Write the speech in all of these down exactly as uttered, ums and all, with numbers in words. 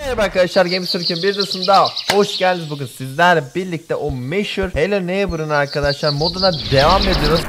Merhaba arkadaşlar, Games Türk'ün bir dışında hoş geldiniz. Bugün sizlerle birlikte o meşhur Hello Neighbor'ın arkadaşlar moduna devam ediyoruz.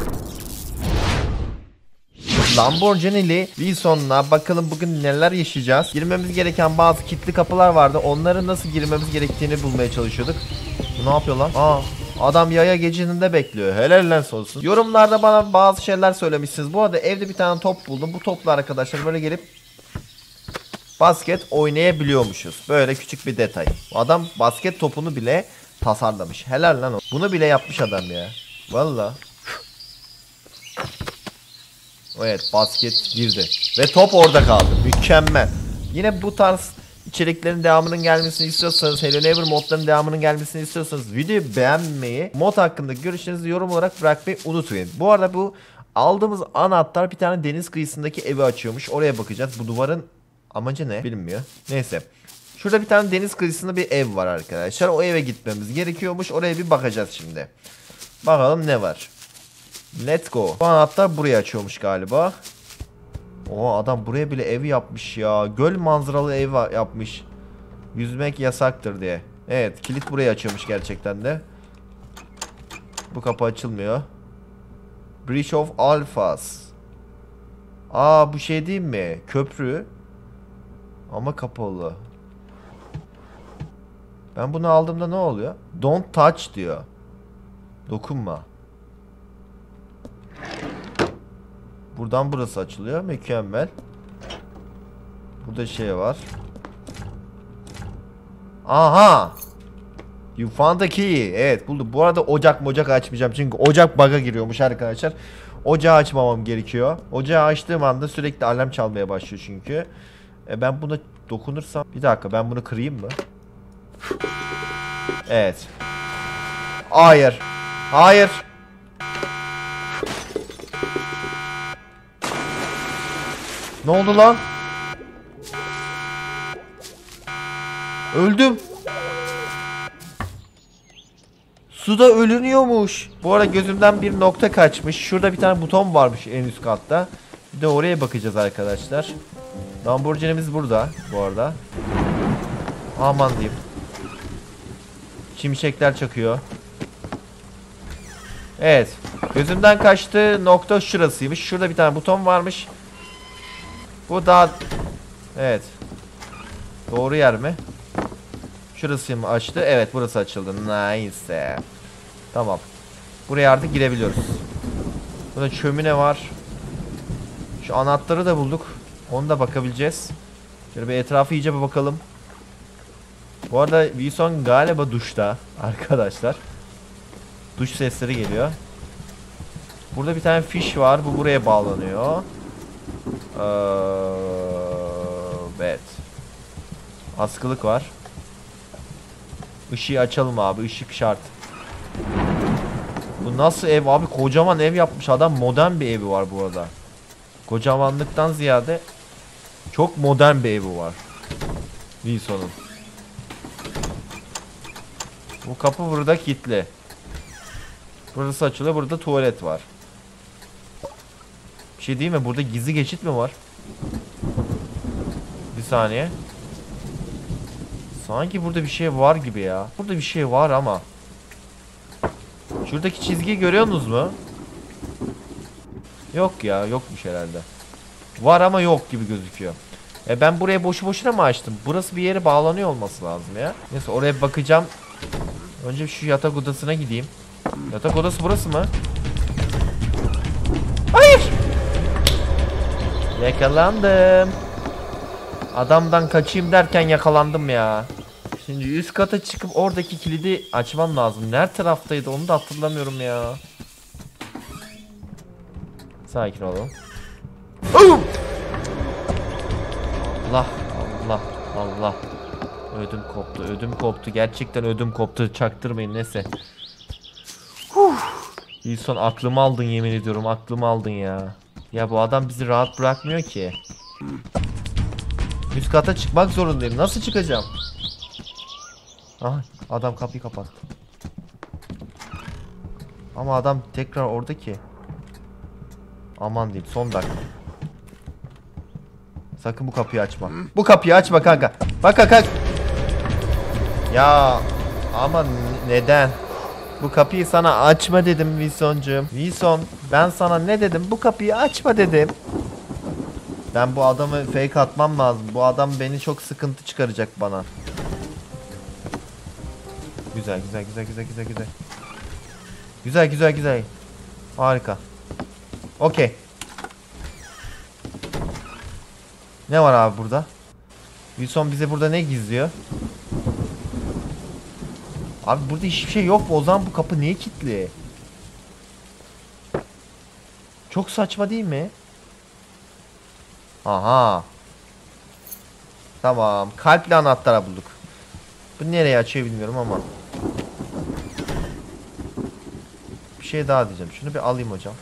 Lamborghini'li Wilson'la bakalım bugün neler yaşayacağız. Girmemiz gereken bazı kilitli kapılar vardı. Onları nasıl girmemiz gerektiğini bulmaya çalışıyorduk. Bu ne yapıyor lan? Aa, adam yaya geçidinde bekliyor. Helal lan olsun. Yorumlarda bana bazı şeyler söylemişsiniz. Bu arada evde bir tane top buldum. Bu topla arkadaşlar böyle gelip basket oynayabiliyormuşuz. Böyle küçük bir detay. Adam basket topunu bile tasarlamış. Helal lan o. Bunu bile yapmış adam ya. Valla. Evet, basket girdi. Ve top orada kaldı. Mükemmel. Yine bu tarz içeriklerin devamının gelmesini istiyorsanız, Hello Neighbor modlarının devamının gelmesini istiyorsanız videoyu beğenmeyi, mod hakkında görüşlerinizi yorum olarak bırakmayı unutmayın. Bu arada bu aldığımız anahtar bir tane deniz kıyısındaki evi açıyormuş. Oraya bakacağız. Bu duvarın amacı ne? Bilinmiyor. Neyse. Şurada bir tane deniz kıyısında bir ev var arkadaşlar. O eve gitmemiz gerekiyormuş. Oraya bir bakacağız şimdi. Bakalım ne var. Let's go. Bu anahtar buraya açıyormuş galiba. Oo, adam buraya bile ev yapmış ya. Göl manzaralı ev yapmış. Yüzmek yasaktır diye. Evet, kilit buraya açıyormuş gerçekten de. Bu kapı açılmıyor. Bridge of Alphas. Aa, bu şey değil mi? Köprü. Ama kapalı. Ben bunu aldığımda ne oluyor? Don't touch diyor. Dokunma. Buradan burası açılıyor. Mükemmel. Burada şey var. Aha. You found the key. Evet, buldum. Bu arada ocak mocak açmayacağım. Çünkü ocak bug'a giriyormuş arkadaşlar. Ocağı açmamam gerekiyor. Ocağı açtığım anda sürekli alarm çalmaya başlıyor çünkü. E ben buna dokunursam... Bir dakika, ben bunu kırayım mı? Evet. Hayır. Hayır. Ne oldu lan? Öldüm. Suda ölünüyormuş. Bu arada gözümden bir nokta kaçmış. Şurada bir tane buton varmış en üst katta. Bir de oraya bakacağız arkadaşlar. Lamborghini'miz burada bu arada. Aman diyeyim. Şimşekler çakıyor. Evet. Gözümden kaçtı nokta şurasıymış. Şurada bir tane buton varmış. Bu daha... Evet. Doğru yer mi? Şurası mı açtı? Evet, burası açıldı. Nice. Tamam. Buraya artık girebiliyoruz. Burada şömine var. Şu anahtarı da bulduk. Onu da bakabileceğiz. Şöyle bir etrafı iyice bir bakalım. Bu arada Wilson galiba duşta arkadaşlar. Duş sesleri geliyor. Burada bir tane fiş var. Bu buraya bağlanıyor. Ee, evet. Askılık var. Işığı açalım abi. Işık şart. Bu nasıl ev abi? Kocaman ev yapmış adam. Modern bir evi var bu arada. Kocamanlıktan ziyade çok modern bir evi var Wilson'un. Bu kapı burada kilitli. Burası açılıyor. Burada tuvalet var. Bir şey değil mi? Burada gizli geçit mi var? Bir saniye. Sanki burada bir şey var gibi ya. Burada bir şey var ama. Şuradaki çizgiyi görüyorsunuz mu? Yok ya. Yokmuş herhalde. Var ama yok gibi gözüküyor. E ben buraya boşu boşuna mı açtım? Burası bir yere bağlanıyor olması lazım ya. Neyse, oraya bakacağım. Önce şu yatak odasına gideyim. Yatak odası burası mı? Hayır. Yakalandım. Adamdan kaçayım derken yakalandım ya. Şimdi üst kata çıkıp oradaki kilidi açmam lazım. Nerede taraftaydı onu da hatırlamıyorum ya. Sakin olun. Allah Allah Allah. Ödüm koptu, ödüm koptu. Gerçekten ödüm koptu. Çaktırmayın, neyse. Wilson, aklımı aldın, yemin ediyorum aklımı aldın ya. Ya bu adam bizi rahat bırakmıyor ki. Üst kata çıkmak zorundayım. Nasıl çıkacağım? Aha, adam kapıyı kapattı. Ama adam tekrar orada ki. Aman diyeyim, son dakika. Sakın bu kapıyı açma. Bu kapıyı açma kanka. Bak kanka. Ya ama neden? Bu kapıyı sana açma dedim Wilson'cum. Wilson, ben sana ne dedim? Bu kapıyı açma dedim. Ben bu adamı fake atmam lazım. Bu adam beni çok sıkıntı çıkaracak bana. Güzel güzel güzel güzel güzel güzel. Güzel güzel güzel. Harika. Okey. Ne var abi burada? Wilson bize burada ne gizliyor? Abi burada hiçbir şey yok mu? O zaman bu kapı niye kilitli? Çok saçma değil mi? Aha. Tamam. Kalpli anahtarı bulduk. Bu nereye açıyor bilmiyorum ama. Bir şey daha diyeceğim. Şunu bir alayım hocam.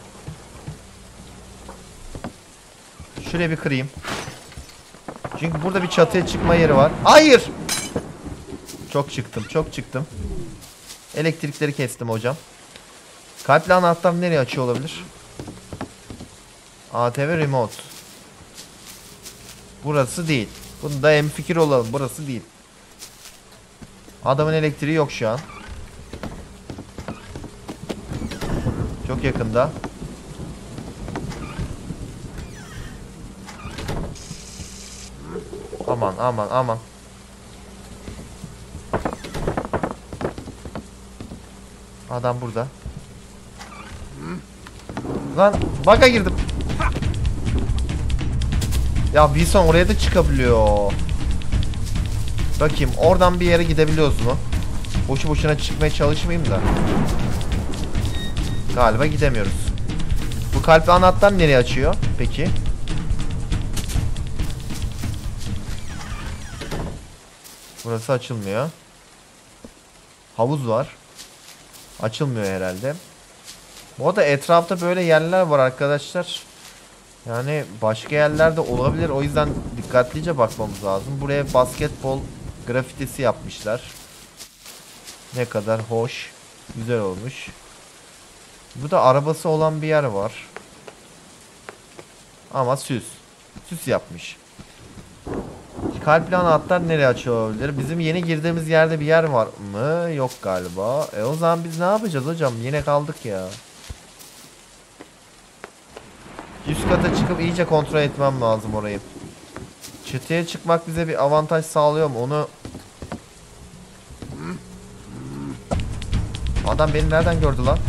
Şuraya bir kırayım. Çünkü burada bir çatıya çıkma yeri var. Hayır. Çok çıktım. Çok çıktım. Elektrikleri kestim hocam. Kalpli anahtar nereye açıyor olabilir? A T V remote. Burası değil. Bunda hemfikir olalım. Burası değil. Adamın elektriği yok şu an. Çok yakında. Aman aman aman. Adam burada. Lan bug'a girdim. Ya Wilson oraya da çıkabiliyor. Bakayım oradan bir yere gidebiliyoruz mu? Boşu boşuna çıkmaya çalışmayayım da. Galiba gidemiyoruz. Bu kalpli anahtar nereye açıyor? Peki. Burası açılmıyor. Havuz var. Açılmıyor herhalde. Bu arada etrafta böyle yerler var arkadaşlar. Yani başka yerlerde olabilir. O yüzden dikkatlice bakmamız lazım. Buraya basketbol grafitisi yapmışlar. Ne kadar hoş. Güzel olmuş. Burada arabası olan bir yer var. Ama süs. Süs yapmış. Kalpli anahtar nereye açıyor olabilir? Bizim yeni girdiğimiz yerde bir yer var mı? Yok galiba. E o zaman biz ne yapacağız hocam? Yine kaldık ya. Üst kata çıkıp iyice kontrol etmem lazım orayı. Çatıya çıkmak bize bir avantaj sağlıyor mu? Onu... Adam beni nereden gördü lan?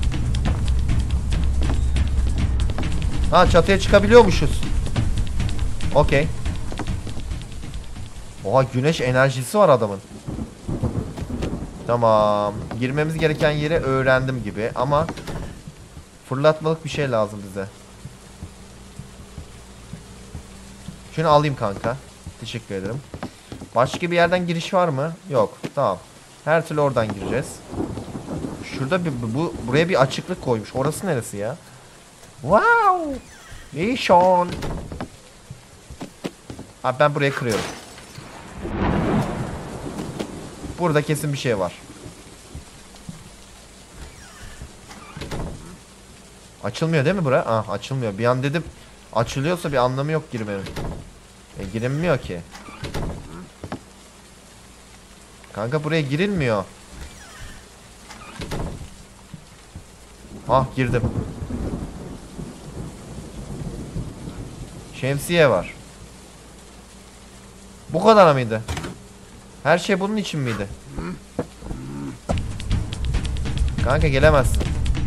Ha, çatıya çıkabiliyormuşuz. Okey. Oha, güneş enerjisi var adamın. Tamam. Girmemiz gereken yeri öğrendim gibi ama fırlatmalık bir şey lazım bize. Şunu alayım kanka. Teşekkür ederim. Başka bir yerden giriş var mı? Yok. Tamam. Her türlü oradan gireceğiz. Şurada bir bu buraya bir açıklık koymuş. Orası neresi ya? Wow! İyi Sean. Abi ben buraya kırıyorum. Burada kesin bir şey var. Açılmıyor değil mi bura? Ah, açılmıyor. Bir an dedim açılıyorsa bir anlamı yok girmenin. E, girilmiyor ki. Kanka buraya girilmiyor. Ah, girdim. Şemsiye var. Bu kadar mıydı? Her şey bunun için miydi? Kanka gelemezsin.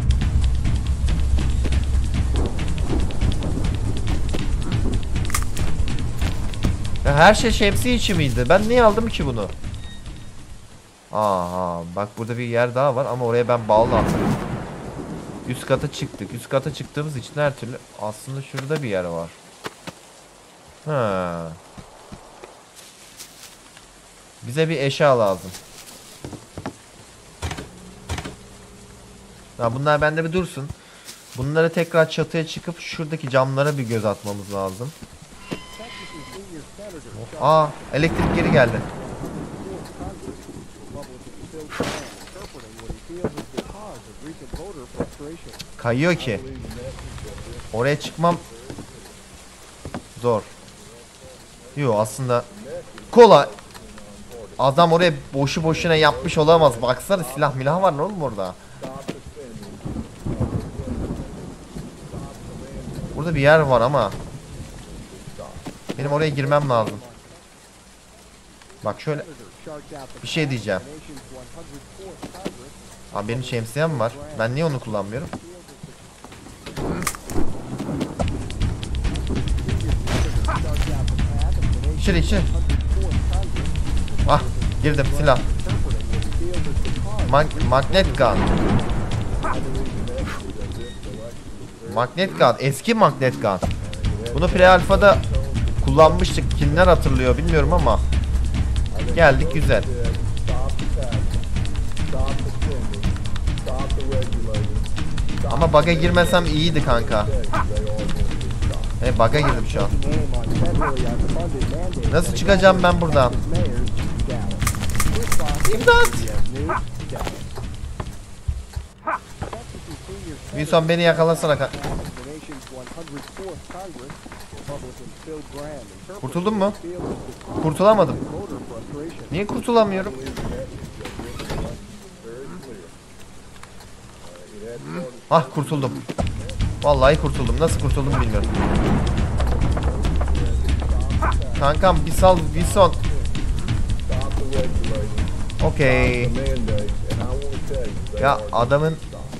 Ya her şey şemsiye için miydi? Ben niye aldım ki bunu? Aha, bak burada bir yer daha var ama oraya ben bağlandım. Üst kata çıktık. Üst kata çıktığımız için her türlü aslında şurada bir yer var. Ha. Bize bir eşya lazım. Ya bunlar bende bir dursun. Bunları tekrar çatıya çıkıp şuradaki camlara bir göz atmamız lazım. Aa, elektrik geri geldi. Kayıyor ki. Oraya çıkmam zor. Yo, aslında kolay. Adam oraya boşu boşuna yapmış olamaz. Baksana silah milah var oğlum orada. Burada bir yer var ama benim oraya girmem lazım. Bak şöyle bir şey diyeceğim. Abi benim şemsiyem var. Ben niye onu kullanmıyorum? İçeri içeri. Ah girdim silah. Mag magnet gun. Magnet gun. Eski magnet gun. Bunu pre-alfa'da kullanmıştık. Kimler hatırlıyor bilmiyorum ama. Geldik güzel. Ama bug'a girmesem iyiydi kanka. He bug'a girdim şu an. Nasıl çıkacağım ben buradan? İmdat! Wilson beni yakalasana. Kurtuldun mu? Kurtulamadım. Niye kurtulamıyorum? Ah kurtuldum. Vallahi kurtuldum. Nasıl kurtuldum bilmiyorum. Kankam bir sal Wilson. Okey. Ya adamın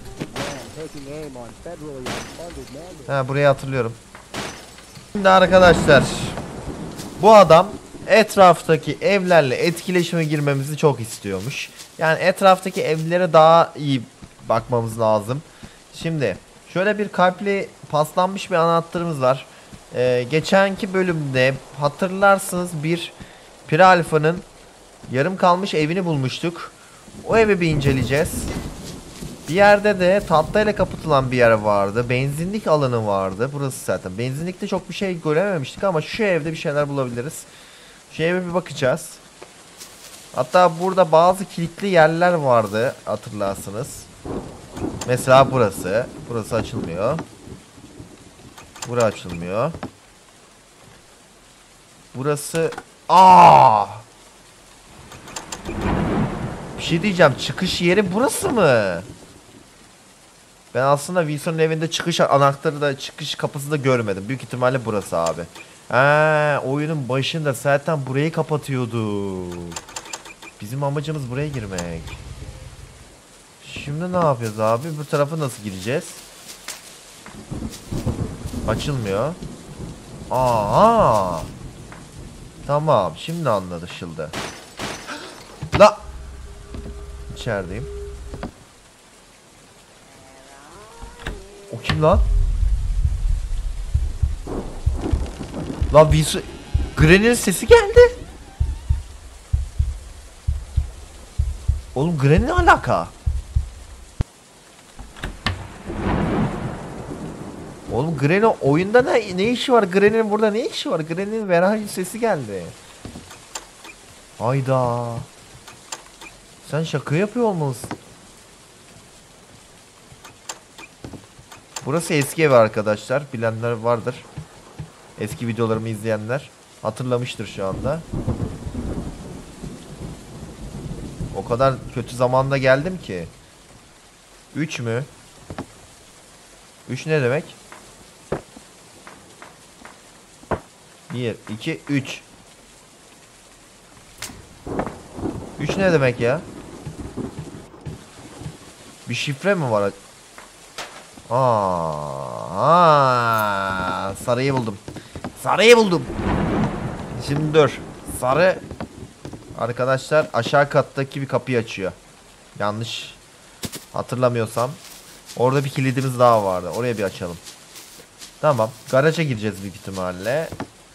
Ha burayı hatırlıyorum. Şimdi arkadaşlar bu adam etraftaki evlerle etkileşime girmemizi çok istiyormuş. Yani etraftaki evlere daha iyi bakmamız lazım. Şimdi şöyle bir kalpli paslanmış bir anahtarımız var. Ee, geçenki bölümde hatırlarsınız bir pre-alfa'nın yarım kalmış evini bulmuştuk. O evi bir inceleyeceğiz. Bir yerde de tahtayla kapatılan bir yer vardı. Benzinlik alanı vardı. Burası zaten. Benzinlikte çok bir şey görememiştik ama şu evde bir şeyler bulabiliriz. Şu eve bir bakacağız. Hatta burada bazı kilitli yerler vardı hatırlarsınız. Mesela burası. Burası açılmıyor. Burası açılmıyor. Burası... Aa! Bir şey diyeceğim. Çıkış yeri burası mı? Ben aslında Wilson'un evinde çıkış anahtarı da çıkış kapısı da görmedim. Büyük ihtimalle burası abi. Eee oyunun başında zaten burayı kapatıyordu. Bizim amacımız buraya girmek. Şimdi ne yapıyoruz abi? Bu tarafa nasıl gireceğiz? Açılmıyor. Aa. Tamam. Şimdi anlaşıldı. La. İçerideyim. O kim lan? Lan Wilson... Granny'nin sesi geldi. Oğlum Granny ne alaka? Oğlum Granny oyunda ne, ne işi var? Granny'nin burada ne işi var? Granny'nin Verah'ın sesi geldi. Hayda. Sen şaka yapıyor olmalısın. Burası eski ev arkadaşlar. Bilenler vardır. Eski videolarımı izleyenler hatırlamıştır şu anda. O kadar kötü zamanda geldim ki. üç mü? üç ne demek? bir, iki, üç. üç ne demek ya? Bir şifre mi var? Aa, aa, sarıyı buldum. Sarıyı buldum. Şimdi dur. Sarı arkadaşlar aşağı kattaki bir kapıyı açıyor. Yanlış hatırlamıyorsam. Orada bir kilidimiz daha vardı. Oraya bir açalım. Tamam. Garaja gireceğiz büyük ihtimalle.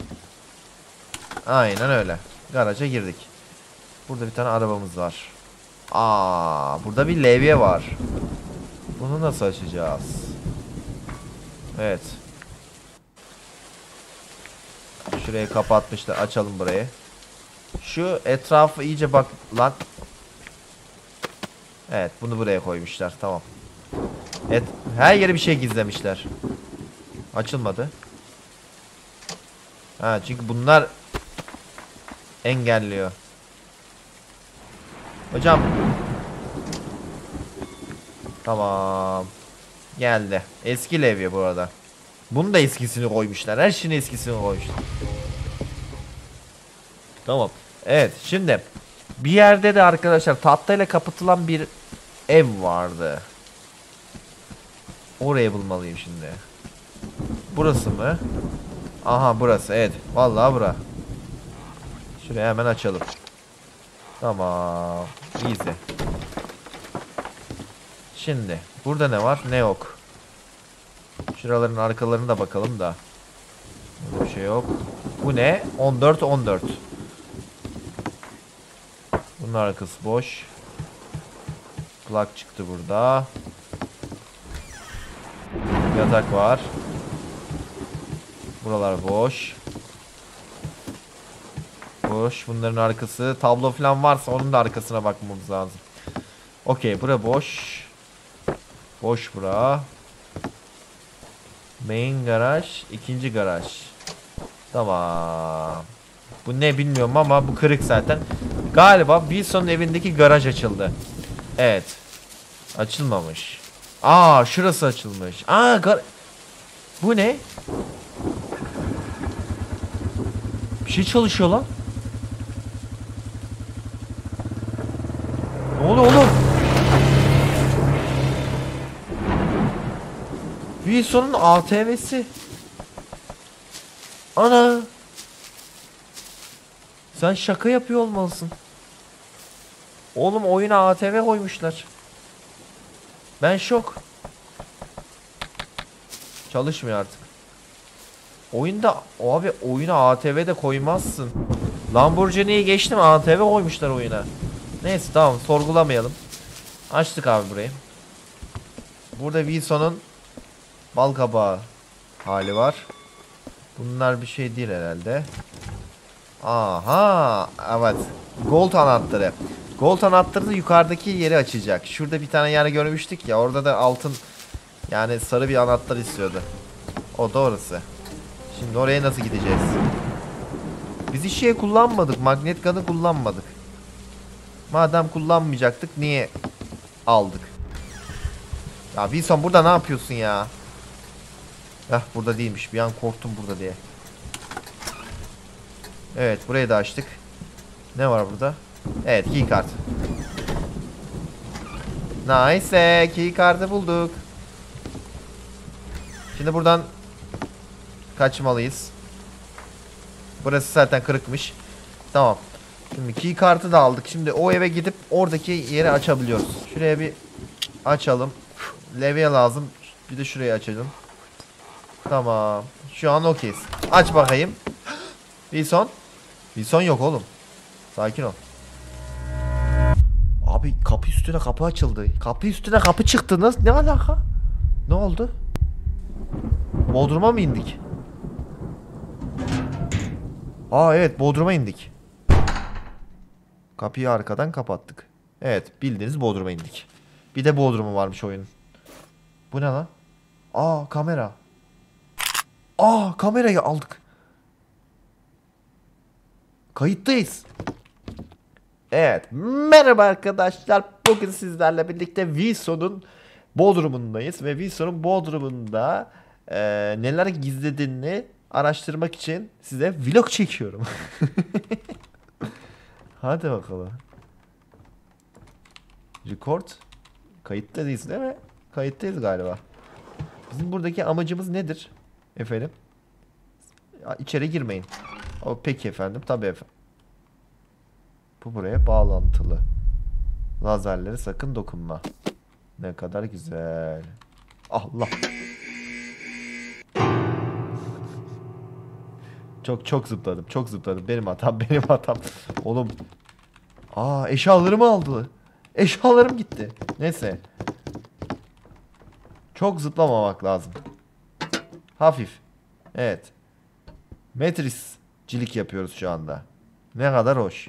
Aynen öyle. Garaja girdik. Burada bir tane arabamız var. Aa, burada bir levye var. Bunu nasıl açacağız? Evet. Şurayı kapatmışlar. Açalım burayı. Şu etrafı iyice bak lan. Evet, bunu buraya koymuşlar. Tamam. Evet, her yere bir şey gizlemişler. Açılmadı. Ha, çünkü bunlar engelliyor. Hocam. Tamam. Geldi. Eski levye bu arada. Bunun da eskisini koymuşlar. Her şeyin eskisini koymuşlar. Tamam. Evet şimdi bir yerde de arkadaşlar tahtayla kapatılan bir ev vardı. Orayı bulmalıyım şimdi. Burası mı? Aha burası, evet. Vallahi bura. Şurayı hemen açalım. Tamam. Easy. Şimdi burada ne var ne yok. Şuraların arkalarına da bakalım da. Burada bir şey yok. Bu ne? on dört on dört. Bunun arkası boş. Plak çıktı burada. Yatak var. Buralar boş. Boş. Bunların arkası. Tablo falan varsa onun da arkasına bakmamız lazım. Okey. Bura boş. Boş bura. Main garaj. İkinci garaj. Tamam. Bu ne bilmiyorum ama bu kırık zaten. Galiba Wilson'un evindeki garaj açıldı. Evet. Açılmamış. Aa şurası açılmış. Aa gar... Bu ne? Bir şey çalışıyor lan. Ne oluyor oğlum? Wilson'un A T V'si. Ana. Sen şaka yapıyor olmalısın. Oğlum oyuna A T V koymuşlar. Ben şok. Çalışmıyor artık. Oyunda abi oyuna A T V de koymazsın. Lamborghini'yi geçtim, A T V koymuşlar oyuna. Neyse tamam, sorgulamayalım. Açtık abi burayı. Burada Wilson'un bal kabağı hali var. Bunlar bir şey değil herhalde. Aha evet. Gold anahtarı. Gold anahtarı da yukarıdaki yeri açacak. Şurada bir tane yer görmüştük ya, orada da altın, yani sarı bir anahtar istiyordu. O da orası. Şimdi oraya nasıl gideceğiz? Biz hiç şey kullanmadık. Magnet gun'ı kullanmadık. Madem kullanmayacaktık niye aldık? Ya Wilson burada ne yapıyorsun ya? Heh burada değilmiş. Bir an korktum burada diye. Evet burayı da açtık. Ne var burada? Evet keycard. Nice. Keycard'ı bulduk. Şimdi buradan kaçmalıyız. Burası zaten kırıkmış. Tamam. Şimdi keycard'ı da aldık. Şimdi o eve gidip oradaki yeri açabiliyoruz. Şuraya bir açalım. Levye lazım. Bir de şurayı açalım. Tamam. Şu an okeyiz. Aç bakayım. Wilson. Wilson yok oğlum. Sakin ol. Abi kapı üstüne kapı açıldı. Kapı üstüne kapı çıktınız. Ne alaka? Ne oldu? Bodrum'a mı indik? Aa evet Bodrum'a indik. Kapıyı arkadan kapattık. Evet bildiğiniz Bodrum'a indik. Bir de Bodrum'u varmış oyunun. Bu ne lan? Aa kamera. Aa kamerayı aldık. Kayıttayız. Evet. Merhaba arkadaşlar. Bugün sizlerle birlikte Wilson'un Bodrum'undayız. Ve Wilson'un Bodrum'unda e, neler gizlediğini araştırmak için size vlog çekiyorum. Hadi bakalım. Record. Kayıttayız değil mi? Kayıttayız galiba. Bizim buradaki amacımız nedir? Efendim? Ya, içeri girmeyin. O, peki efendim. Tabii efendim. Bu buraya bağlantılı. Lazerlere sakın dokunma. Ne kadar güzel. Allah. Çok çok zıpladım. Çok zıpladım. Benim hatam. Benim hatam. Oğlum. Aa eşyalarımı aldı. Eşyalarım gitti. Neyse. Çok zıplamamak lazım. Hafif. Evet. Metriscilik yapıyoruz şu anda. Ne kadar hoş.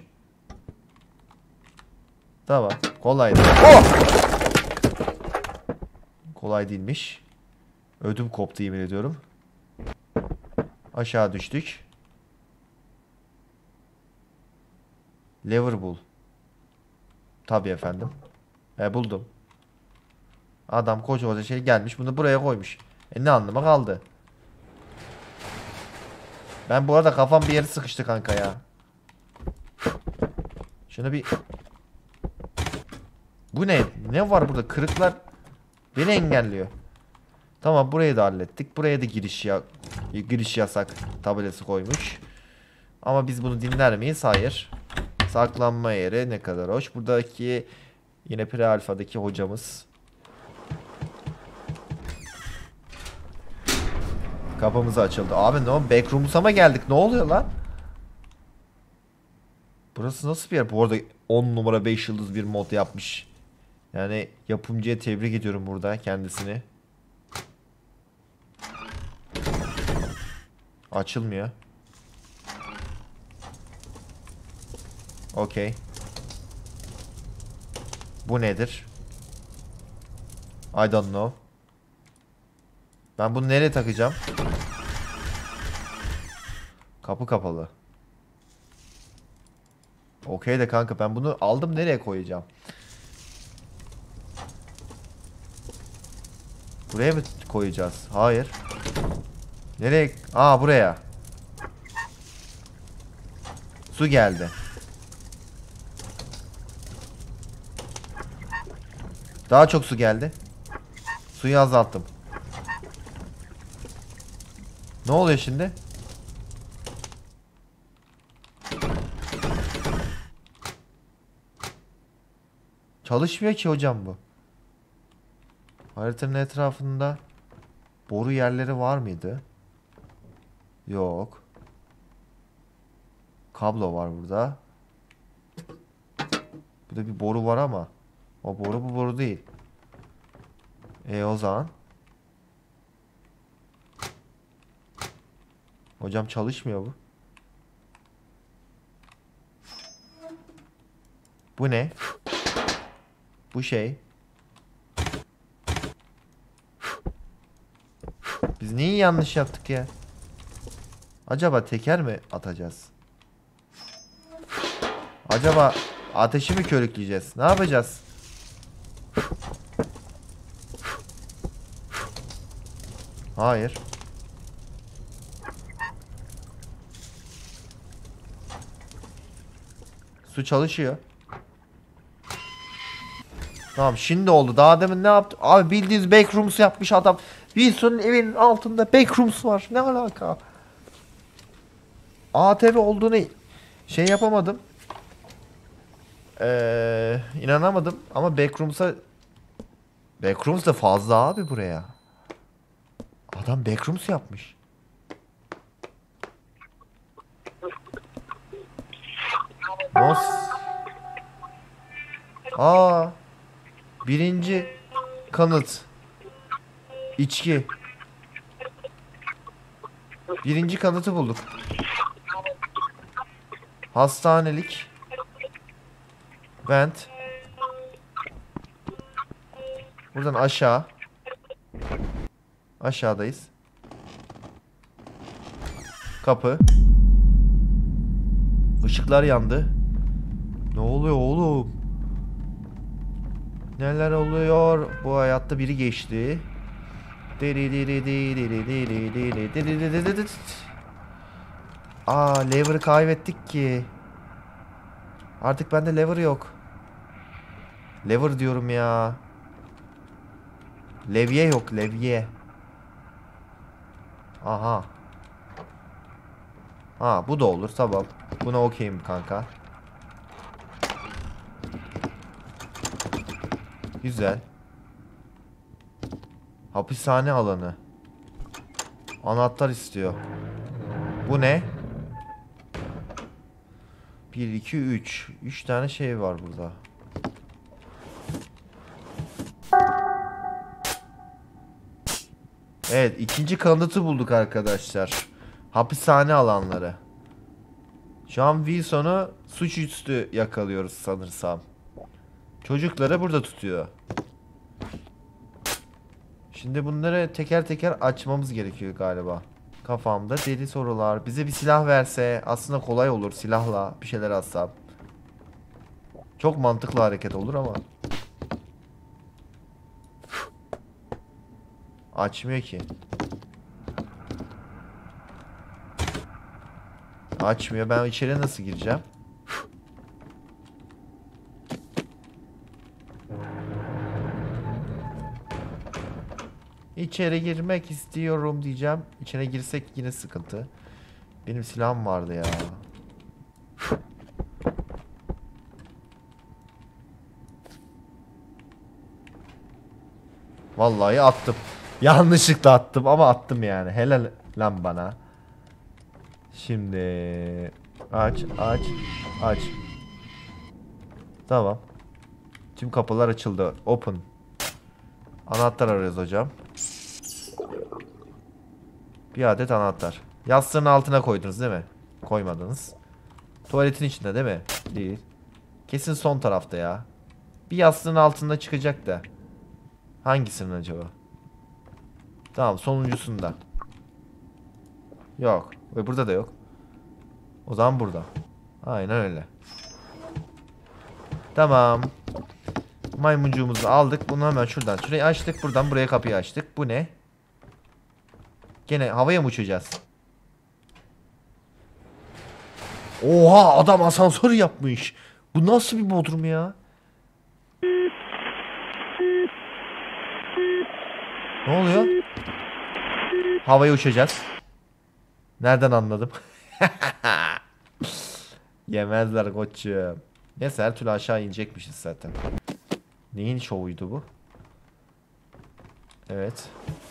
Tamam. Kolaydı. Oh! Kolay değilmiş. Ödüm koptu yemin ediyorum. Aşağı düştük. Lever bul. Tabii efendim. E buldum. Adam koca koca şey gelmiş bunu buraya koymuş. E ne anlama kaldı? Ben bu arada kafam bir yere sıkıştı kanka ya. Şunu bir... Bu ne? Ne var burada? Kırıklar beni engelliyor. Tamam burayı da hallettik. Buraya da giriş ya giriş yasak tabelası koymuş. Ama biz bunu dinler miyiz? Hayır. Saklanma yeri ne kadar hoş. Buradaki yine pre-alfadaki hocamız. Kapımız açıldı. Abi ne o? Backrooms'a mı geldik? Ne oluyor lan? Burası nasıl bir yer? Bu arada on numara beş yıldız bir mod yapmış. Yani yapımcıya tebrik ediyorum burada kendisini. Açılmıyor. Okey. Bu nedir? I don't know. Ben bunu nereye takacağım? Kapı kapalı. Okey de kanka ben bunu aldım nereye koyacağım? Buraya mı koyacağız? Hayır. Nereye? Aa buraya. Su geldi. Daha çok su geldi. Suyu azalttım. Ne oluyor şimdi? Çalışmıyor ki hocam bu. Haritanın etrafında boru yerleri var mıydı? Yok. Kablo var burada. Burada bir boru var ama o boru bu boru değil. E o zaman hocam çalışmıyor bu. Bu ne? Bu şey. Biz neyi yanlış yaptık ya? Acaba teker mi atacağız? Acaba ateşi mi körükleyeceğiz? Ne yapacağız? Hayır. Su çalışıyor. Tamam şimdi oldu. Daha demin ne yaptı? Abi bildiğiniz backrooms yapmış adam. Wilson'un evinin altında backrooms var. Ne alaka? A T V olduğunu şey yapamadım. Ee, inanamadım. Ama backrooms'a backrooms da fazla abi buraya. Adam backrooms yapmış. Nos. Aa. Birinci kanıt. İçki. Birinci kanıtı bulduk. Hastanelik. Vent. Buradan aşağı. Aşağıdayız. Kapı. Işıklar yandı. Ne oluyor oğlum? Neler oluyor? Bu hayatta biri geçti. Aa, lever'ı kaybettik ki. Artık bende lever yok. Lever diyorum ya. Levye yok, levye. Aha. Ha, bu da olur, tamam. Buna okeyim kanka. Güzel. Hapishane alanı. Anahtar istiyor. Bu ne? bir, iki, üç. üç tane şey var burada. Evet, ikinci kanıtı bulduk arkadaşlar. Hapishane alanları. Şu an Wilson'u suçüstü yakalıyoruz sanırsam. Çocukları burada tutuyor. Şimdi bunları teker teker açmamız gerekiyor galiba. Kafamda deli sorular. Bize bir silah verse aslında kolay olur silahla bir şeyler atsam. Çok mantıklı hareket olur ama. Açmıyor ki. Açmıyor. Ben içeri nasıl gireceğim? İçeri girmek istiyorum diyeceğim. İçine girsek yine sıkıntı. Benim silahım vardı ya. Vallahi attım. Yanlışlıkla attım ama attım yani. Helal lan bana. Şimdi aç aç aç. Tamam. Tüm kapılar açıldı. Open. Anahtar arıyoruz hocam. Bir adet anahtar. Yastığın altına koydunuz değil mi? Koymadınız. Tuvaletin içinde değil mi? Değil. Kesin son tarafta ya. Bir yastığın altında çıkacak da. Hangisinin acaba? Tamam, sonuncusunda. Yok. Ve burada da yok. O zaman burada. Aynen öyle. Tamam. Maymuncuğumuzu aldık. Bunu hemen şuradan. Şurayı açtık. Buradan buraya kapıyı açtık. Bu ne? Gene havaya mı uçacağız? Oha, adam asansör yapmış. Bu nasıl bir bodrum ya? Ne oluyor? Havaya uçacağız. Nereden anladım? Yemezler koçum. Neyse, her türlü aşağı inecekmişiz zaten. Neyin şovuydu bu? Evet.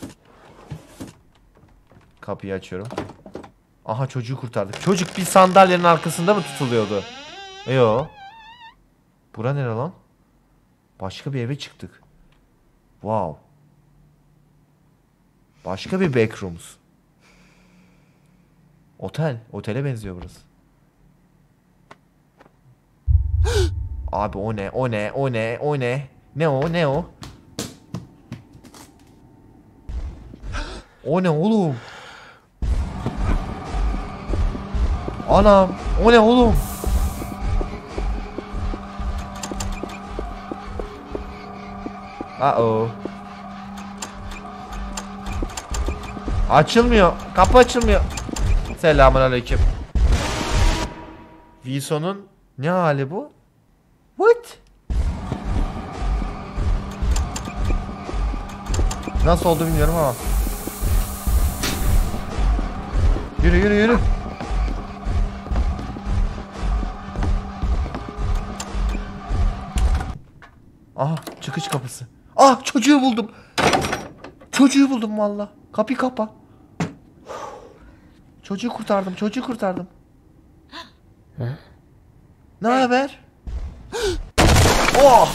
Kapıyı açıyorum. Aha, çocuğu kurtardık. Çocuk bir sandalyenin arkasında mı tutuluyordu? Yo. Bura nere lan? Başka bir eve çıktık. Wow. Başka bir backrooms. Otel. Otele benziyor burası. Abi o ne? O ne? O ne? O ne? Ne o? Ne o? O ne oğlum? Anam. O ne oğlum? Uh-oh. Açılmıyor. Kapı açılmıyor. Selamünaleyküm. Wilson'un ne hali bu? What? Nasıl oldu bilmiyorum ama. Yürü yürü yürü. Aha, çıkış kapısı. Ah, çocuğu buldum. Çocuğu buldum valla. Kapıyı kapa. Çocuğu kurtardım. Çocuğu kurtardım. Ne haber? Oh!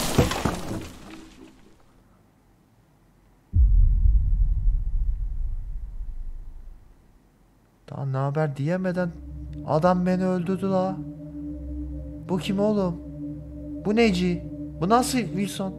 Daha ne haber diyemeden adam beni öldürdü la. Bu kim oğlum? Bu neci? Bu nasıl Wilson?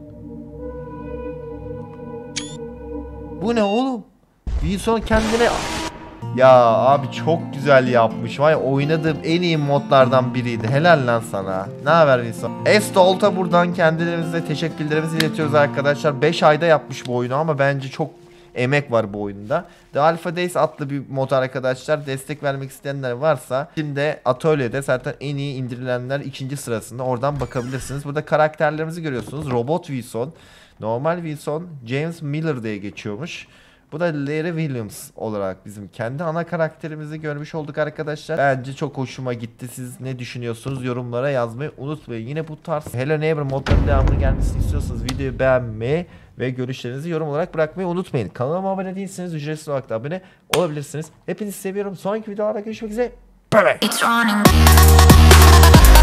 Bu ne oğlum? Wilson kendine... Ya abi çok güzel yapmış. Vay, oynadığım en iyi modlardan biriydi. Helal lan sana. Ne haber Wilson? Estolt'a buradan kendilerimize teşekkürlerimizi iletiyoruz arkadaşlar. beş ayda yapmış bu oyunu ama bence çok emek var bu oyunda. The Alpha Days adlı bir mod arkadaşlar. Destek vermek isteyenler varsa şimdi atölyede zaten en iyi indirilenler ikinci sırasında, oradan bakabilirsiniz. Burada karakterlerimizi görüyorsunuz. Robot Wilson, normal Wilson, James Miller diye geçiyormuş. Bu da Larry Williams olarak bizim kendi ana karakterimizi görmüş olduk arkadaşlar. Bence çok hoşuma gitti. Siz ne düşünüyorsunuz? Yorumlara yazmayı unutmayın. Yine bu tarz Hello Neighbor modlarının devamını gelmesini istiyorsanız videoyu beğenmeyi ve görüşlerinizi yorum olarak bırakmayı unutmayın. Kanalıma abone değilseniz ücretsiz olarak da abone olabilirsiniz. Hepinizi seviyorum. Sonraki videolarda görüşmek üzere. Bye bye.